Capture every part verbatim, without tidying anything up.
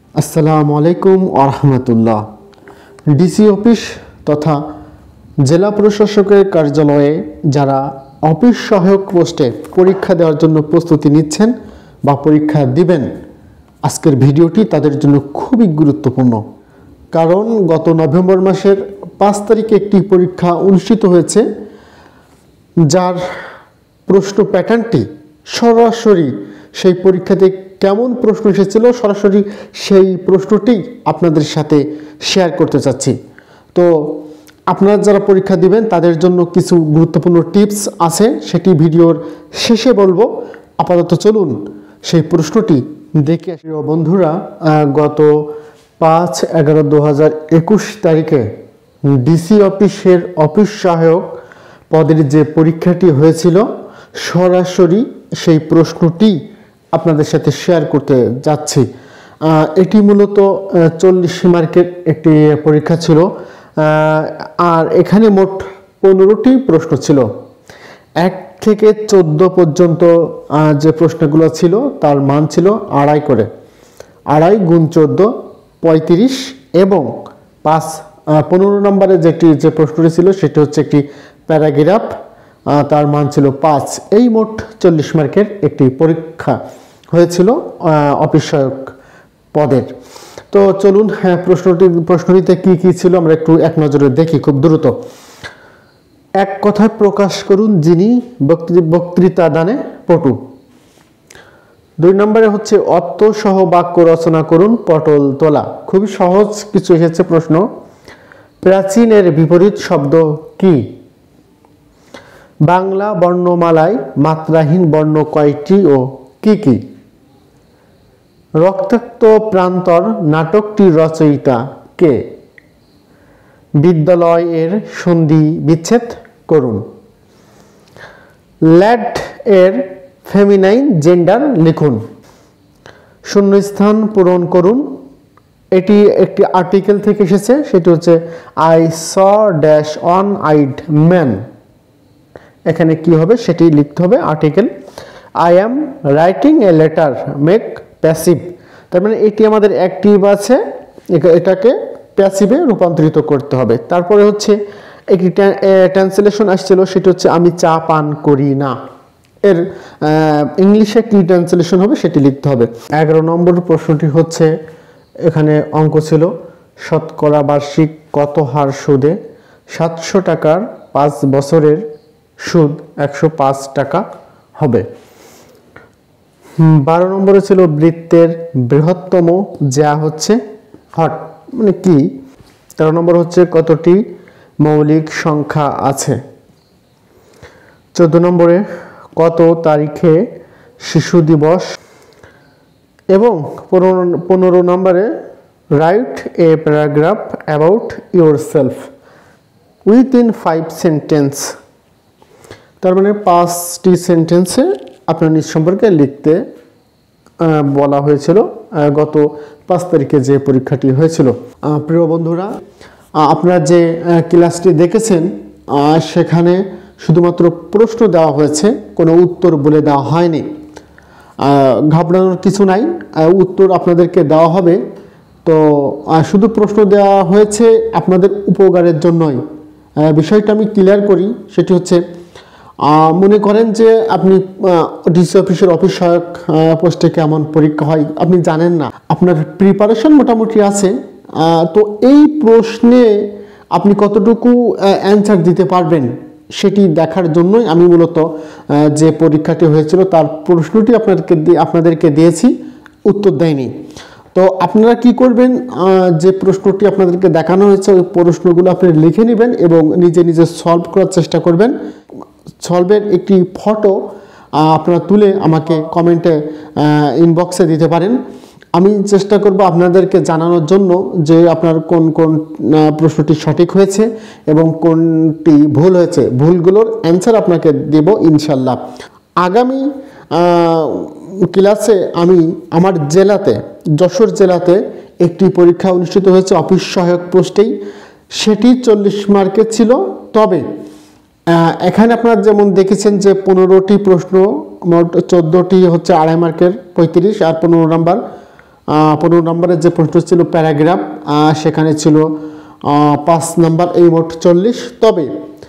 আসসালামু আলাইকুম ওয়া রাহমাতুল্লাহ। ডিসি অফিস তথা জেলা প্রশাসকের কার্যালয়ে যারা অফিস সহায়ক পোস্টে পরীক্ষা দেওয়ার জন্য প্রস্তুতি নিচ্ছেন বা পরীক্ষা দিবেন, আজকের ভিডিওটি তাদের জন্য খুবই গুরুত্বপূর্ণ। কারণ গত নভেম্বর মাসের পাঁচ তারিখে একটি পরীক্ষা অনুষ্ঠিত হয়েছে, যার প্রশ্ন প্যাটার্নটি সরাসরি সেই পরীক্ষাতে কেমন প্রশ্ন এসেছিল সরাসরি সেই প্রশ্নটি আপনাদের সাথে শেয়ার করতে চাচ্ছি। তো আপনারা যারা পরীক্ষা দিবেন তাদের জন্য কিছু গুরুত্বপূর্ণ টিপস আছে, সেটি ভিডিওর শেষে বলবো। আপাতত চলুন সেই প্রশ্নটি দেখে আসি। বন্ধুরা, গত পাঁচ এগারো দু হাজার একুশ তারিখে ডিসি অফিসের অফিস সহায়ক পদের যে পরীক্ষাটি হয়েছিল, সরাসরি সেই প্রশ্নটি আপনাদের সাথে শেয়ার করতে যাচ্ছি। এটি মূলত চল্লিশ মার্কের একটি পরীক্ষা ছিল, আর এখানে মোট পনেরোটি প্রশ্ন ছিল। এক থেকে চোদ্দো পর্যন্ত যে প্রশ্নগুলো ছিল তার মান ছিল আড়াই করে, আড়াই গুণ চোদ্দো পঁয়ত্রিশ, এবং পাঁচ পনেরো নম্বরে যেটি যে প্রশ্নটি ছিল সেটি হচ্ছে একটি প্যারাগ্রাফ, তার মান ছিল পাঁচ। এই মোট চল্লিশ মার্কের একটি পরীক্ষা হয়েছিল অফিস সহায়ক পদের। তো চলুন হ্যাঁ প্রশ্নটি প্রশ্নটিতে কি কি ছিল আমরা একটু এক নজরে দেখি খুব দ্রুত। এক কথায় প্রকাশ করুন যিনি বক্তৃতা দানে পটু। দুই নম্বরে হচ্ছে অর্থ সহ বাক্য রচনা করুন পটল তোলা। খুবই সহজ কিছু এসেছে প্রশ্ন। প্রাচীনের বিপরীত শব্দ কি? বাংলা বর্ণমালায় মাত্রাহীন বর্ণ কয়টি ও কি কি? রক্তাক্ত প্রান্তর নাটকটির রচয়িতা কে? বিদ্যালয়ের সন্ধি বিচ্ছেদ করুন। ল্যাড এর ফেমিনাইন জেন্ডার লিখুন। শূন্যস্থান পূরণ করুন। এটি একটি আর্টিকেল থেকে এসেছে, সেটি হচ্ছে I saw dash one eyed man. এখানে কি হবে সেটি লিখতে হবে article. I am writing a letter make passive, তার মানে এটি আমাদের অ্যাক্টিভ আছে, এটাকে প্যাসিভে রূপান্তরিত করতে হবে। তারপরে হচ্ছে একটি ট্রান্সলেশন আসছিল, সেটি হচ্ছে আমি চা পান করি না। এর ইংলিশে কি ট্রান্সলেশন হবে সেটি লিখতে হবে। এগারো নম্বর প্রশ্নটি হচ্ছে, এখানে অঙ্ক ছিল শতকরা বার্ষিক কত হার সুদে সাতশো টাকার পাঁচ বছরের সুদ একশো পাঁচ টাকা হবে। বারো নম্বরে ছিল বৃত্তের বৃহত্তম যা হচ্ছে হট, মানে কি? তেরো নম্বর হচ্ছে কতটি মৌলিক সংখ্যা আছে। চোদ্দ নম্বরে কত তারিখে শিশু দিবস, এবং পনেরো পনেরো নম্বরে রাইট এ প্যারাগ্রাফ অ্যাবাউট ইউর সেলফ উইথিন ফাইভ সেন্টেন্স। তার মানে পাঁচটি সেন্টেন্সে আপনার নিজ সম্পর্কে লিখতে বলা হয়েছিল গত পাঁচ তারিখে যে পরীক্ষাটি হয়েছিল। প্রিয় বন্ধুরা, আপনারা যে ক্লাসটি দেখেছেন সেখানে শুধুমাত্র প্রশ্ন দেওয়া হয়েছে, কোনো উত্তর বলে দেওয়া হয়নি। ঘাবড়ানোর কিছু নাই, উত্তর আপনাদেরকে দেওয়া হবে। তো শুধু প্রশ্ন দেওয়া হয়েছে আপনাদের উপকারের জন্যই। বিষয়টা আমি ক্লিয়ার করি, সেটি হচ্ছে মনে করেন যে আপনি ডিসি অফিসের অফিস সহায়ক পোস্টে কেমন পরীক্ষা হয় আপনি জানেন না, আপনার প্রিপারেশন মোটামুটি আছে, তো এই প্রশ্নে আপনি কতটুকু অ্যান্সার দিতে পারবেন সেটি দেখার জন্যই আমি মূলত যে পরীক্ষাটি হয়েছিল তার প্রশ্নটি আপনাদেরকে আপনাদেরকে দিয়েছি, উত্তর দেয়নি। তো আপনারা কি করবেন, যে প্রশ্নটি আপনাদেরকে দেখানো হয়েছে ওই প্রশ্নগুলো আপনি লিখে নেবেন এবং নিজে নিজে সলভ করার চেষ্টা করবেন। সলভের একটি ফটো আপনারা তুলে আমাকে কমেন্টে ইনবক্সে দিতে পারেন। আমি চেষ্টা করব আপনাদেরকে জানানোর জন্য যে আপনার কোন কোন প্রশ্নটি সঠিক হয়েছে এবং কোনটি ভুল হয়েছে। ভুলগুলোর অ্যান্সার আপনাকে দেব ইনশাল্লাহ। আগামী ক্লাসে আমি আমার জেলাতে যশোর জেলাতে একটি পরীক্ষা অনুষ্ঠিত হয়েছে অফিস সহায়ক পোস্টেই, সেটি চল্লিশ মার্কের ছিল। তবে এখানে আপনারা যেমন দেখেছেন যে পনেরোটি প্রশ্ন, মোট চোদ্দোটি হচ্ছে আড়াই মার্কের পঁয়ত্রিশ, আর পনেরো নাম্বার পনেরো নম্বরের যে প্রশ্ন ছিল প্যারাগ্রাফ, সেখানে ছিল পাঁচ নাম্বার, এই মোট চল্লিশ। তবে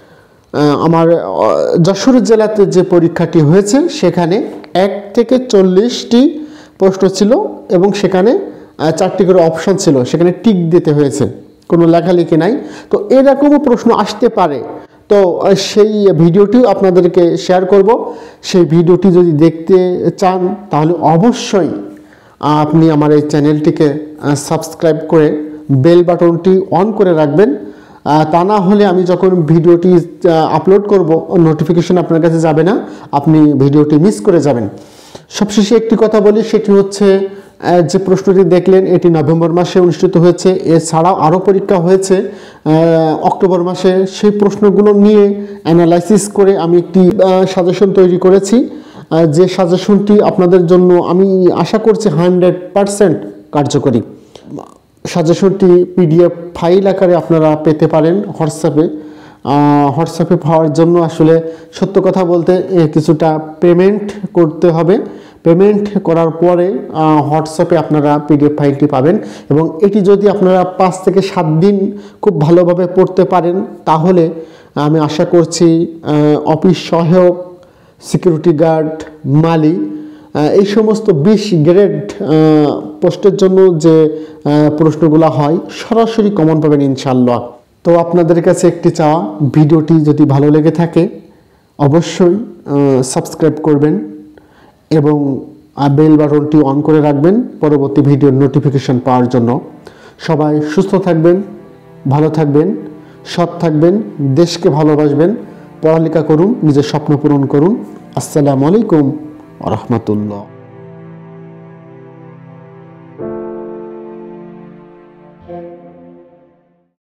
আমার যশোর জেলাতে যে পরীক্ষাটি হয়েছে সেখানে এক থেকে চল্লিশটি প্রশ্ন ছিল এবং সেখানে চারটি করে অপশন ছিল, সেখানে টিক দিতে হয়েছে, কোনো লেখালেখি নাই। তো এরকমও প্রশ্ন আসতে পারে। তো সেই ভিডিওটিও আপনাদেরকে শেয়ার করব। সেই ভিডিওটি যদি দেখতে চান তাহলে অবশ্যই আপনি আমার এই চ্যানেলটিকে সাবস্ক্রাইব করে বেল বাটনটি অন করে রাখবেন। তা না হলে আমি যখন ভিডিওটি আপলোড করব নোটিফিকেশন আপনার কাছে যাবে না, আপনি ভিডিওটি মিস করে যাবেন। সবশেষে একটি কথা বলি, সেটি হচ্ছে যে প্রশ্নটি দেখলেন এটি নভেম্বর মাসে অনুষ্ঠিত হয়েছে। এছাড়াও আরও পরীক্ষা হয়েছে অক্টোবর মাসে। সেই প্রশ্নগুলো নিয়ে অ্যানালাইসিস করে আমি একটি সাজেশন তৈরি করেছি, যে সাজেশনটি আপনাদের জন্য আমি আশা করছি হান্ড্রেড পারসেন্ট কার্যকরী। সাজেশনটি পিডিএফ ফাইল আকারে আপনারা পেতে পারেন হোয়াটসঅ্যাপে। হোয়াটসঅ্যাপে পাওয়ার জন্য আসলে সত্য কথা বলতে কিছুটা পেমেন্ট করতে হবে। পেমেন্ট করার পরে হোয়াটসঅ্যাপে আপনারা পিডিএফ ফাইলটি পাবেন এবং এটি যদি আপনারা পাঁচ থেকে সাত দিন খুব ভালোভাবে পড়তে পারেন তাহলে আমি আশা করছি অফিস সহায়ক, সিকিউরিটি গার্ড, মালি, এই সমস্ত বিশ গ্রেড পোস্টের জন্য যে প্রশ্নগুলো হয় সরাসরি কমন পাবেন ইনশাল্লাহ। তো আপনাদের কাছে একটি চাওয়া, ভিডিওটি যদি ভালো লেগে থাকে অবশ্যই সাবস্ক্রাইব করবেন এবং বেল বাটনটি অন করে রাখবেন পরবর্তী ভিডিওর নোটিফিকেশন পাওয়ার জন্য। সবাই সুস্থ থাকবেন, ভালো থাকবেন, সৎ থাকবেন, দেশকে ভালোবাসবেন, পড়ালেখা করুন, নিজের স্বপ্ন পূরণ করুন। আসসালামু আলাইকুম ওয়া রাহমাতুল্লাহ।